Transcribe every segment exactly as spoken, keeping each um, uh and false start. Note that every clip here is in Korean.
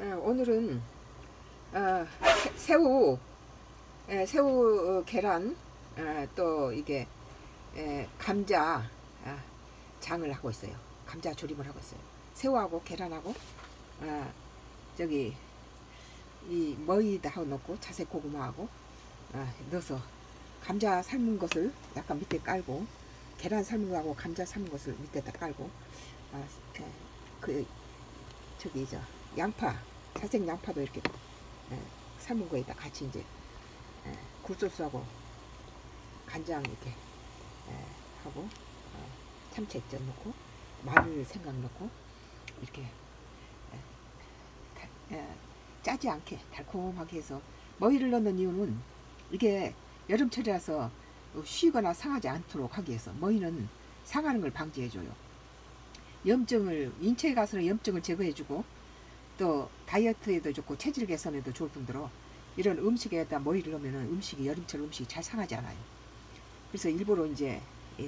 어, 오늘은 어, 새- 새우, 에, 새우 어, 계란, 어, 또 이게 에, 감자 아, 장을 하고 있어요. 감자 조림을 하고 있어요. 새우하고 계란하고 아, 저기 이 머위다 하고 넣고 자색 고구마하고 아, 넣어서 감자 삶은 것을 약간 밑에 깔고 계란 삶은 거하고 감자 삶은 것을 밑에다 깔고 아, 에, 그 저기 저 양파 자색 양파도 이렇게 에, 삶은 거에다 같이 이제 에, 굴소스하고 간장 이렇게 에, 하고 어, 참치 액젓 넣고 마늘 생강 넣고 이렇게 에, 다- 에, 짜지 않게 달콤하게 해서 머위를 넣는 이유는 이게 여름철이라서 쉬거나 상하지 않도록 하기 위해서. 머위는 상하는 걸 방지해줘요. 염증을 인체 가스로 염증을 제거해주고 또 다이어트에도 좋고 체질 개선에도 좋을 뿐더러 이런 음식에다 머위를 넣으면 음식이 여름철 음식이 잘 상하지 않아요. 그래서 일부러 이제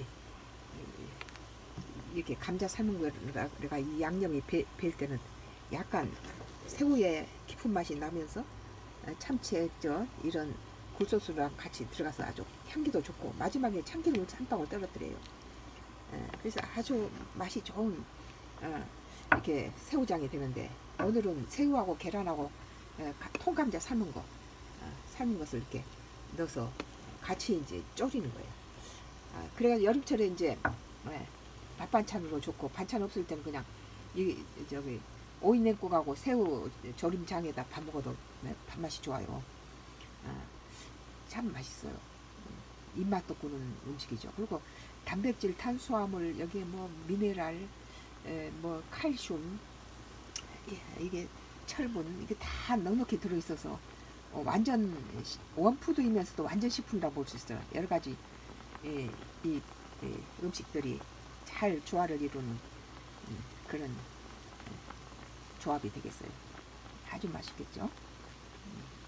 이렇게 감자 삶은 거가 이 양념이 배, 배일 때는 약간 새우의 깊은 맛이 나면서 참치 액젓 이런 굴소스랑 같이 들어가서 아주 향기도 좋고 마지막에 참기름을 한 방울 떨어뜨려요. 그래서 아주 맛이 좋은 어, 이렇게 새우장이 되는데 오늘은 새우하고 계란하고 통감자 삶은 거 어, 삶은 것을 이렇게 넣어서 같이 이제 졸이는 거예요. 아, 그래가 여름철에 이제 네, 밥 반찬으로 좋고 반찬 없을 때는 그냥 이 저기 오이냉국하고 새우 조림장에다 밥 먹어도 네, 밥맛이 좋아요. 아, 참 맛있어요. 입맛 돋구는 음식이죠. 그리고 단백질, 탄수화물 여기에 뭐 미네랄, 에, 뭐 칼슘, 예, 이게 철분 이게 다 넉넉히 들어있어서 어, 완전 원푸드이면서도 완전 식품이라고 볼 수 있어요. 여러 가지 예, 이, 이 음식들이 잘 조화를 이루는 음, 그런 조합이 되겠어요. 아주 맛있겠죠.